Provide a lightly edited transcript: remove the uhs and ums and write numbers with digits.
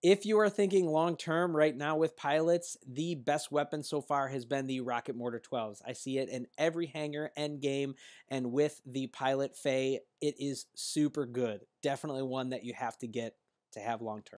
If you are thinking long-term right now with pilots, the best weapon so far has been the rocket mortar 12s. I see it in every hangar end game, and with the pilot Faye, it is super good. Definitely one that you have to get to have long-term.